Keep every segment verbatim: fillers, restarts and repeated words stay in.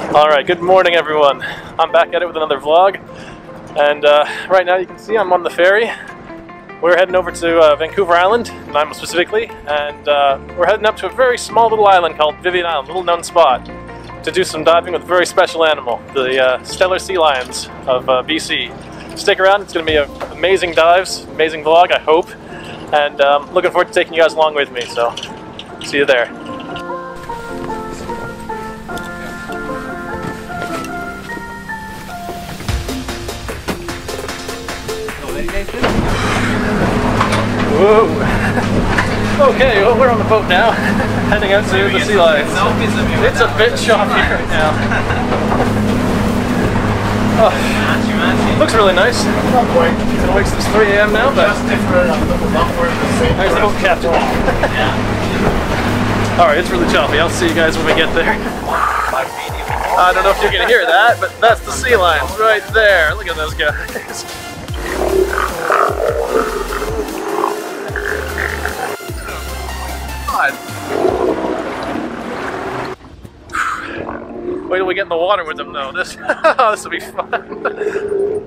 Alright, good morning everyone. I'm back at it with another vlog, and uh, right now you can see I'm on the ferry. We're heading over to uh, Vancouver Island, Nanaimo specifically, and uh, we're heading up to a very small little island called Vivian Island, little known spot, to do some diving with a very special animal, the uh, stellar sea lions of uh, B C. Stick around, it's going to be a, amazing dives, amazing vlog, I hope, and um, looking forward to taking you guys along with me, so see you there. Whoa! Okay, well, we're on the boat now, heading out to the sea lions. It's a bit choppy right now. Oh, looks really nice. Not quite. It's been awake since three A M now, but there's the boat captain. Alright, it's really choppy. I'll see you guys when we get there. I don't know if you can hear that, but that's the sea lions right there. Look at those guys. Wait till we get in the water with them though. This, this will be fun.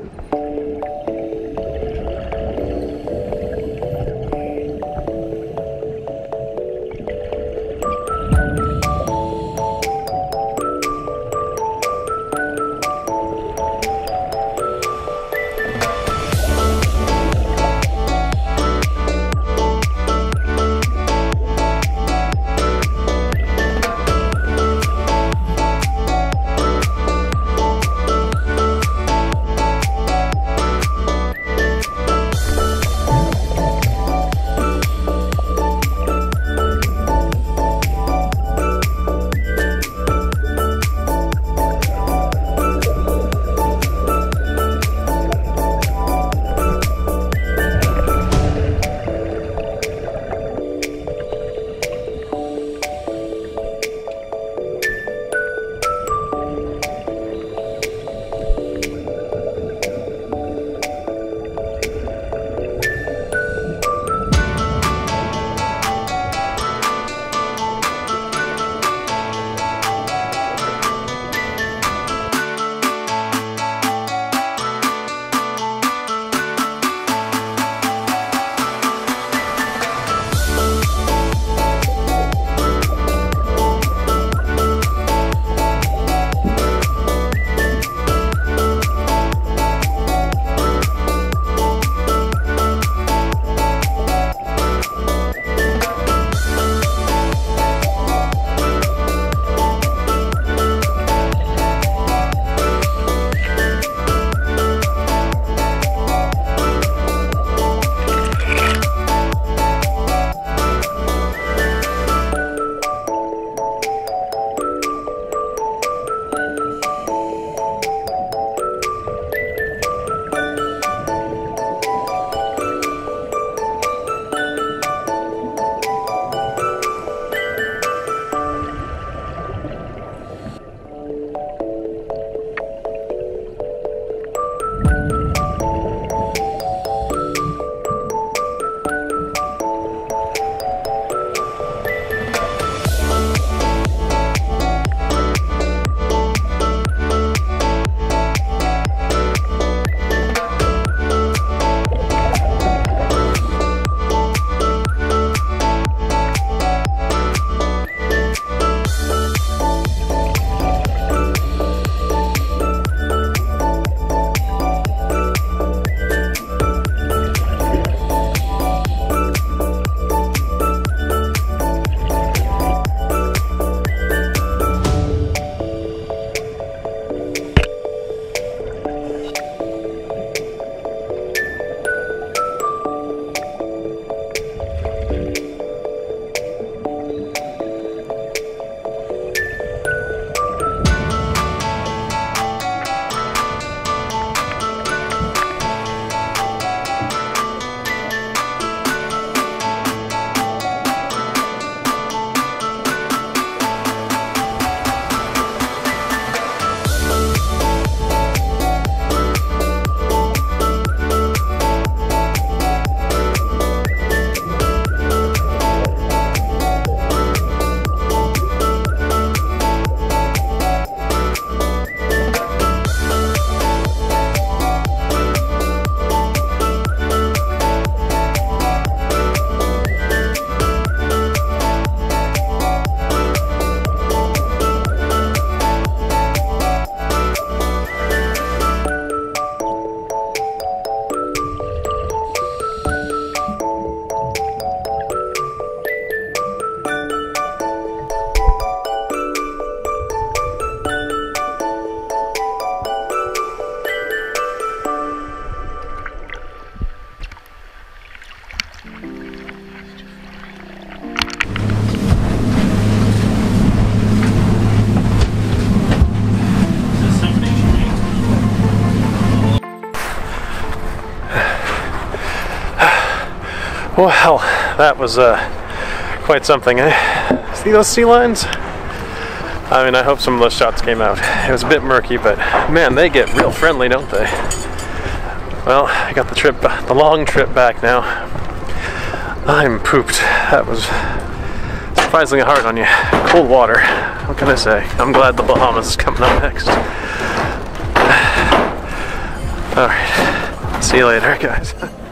Well, that was uh, quite something, eh? See those sea lions? I mean, I hope some of those shots came out. It was a bit murky, but man, they get real friendly, don't they? Well, I got the trip, the long trip back now. I'm pooped. That was surprisingly hard on you. Cold water. What can I say? I'm glad the Bahamas is coming up next. Alright. See you later, guys.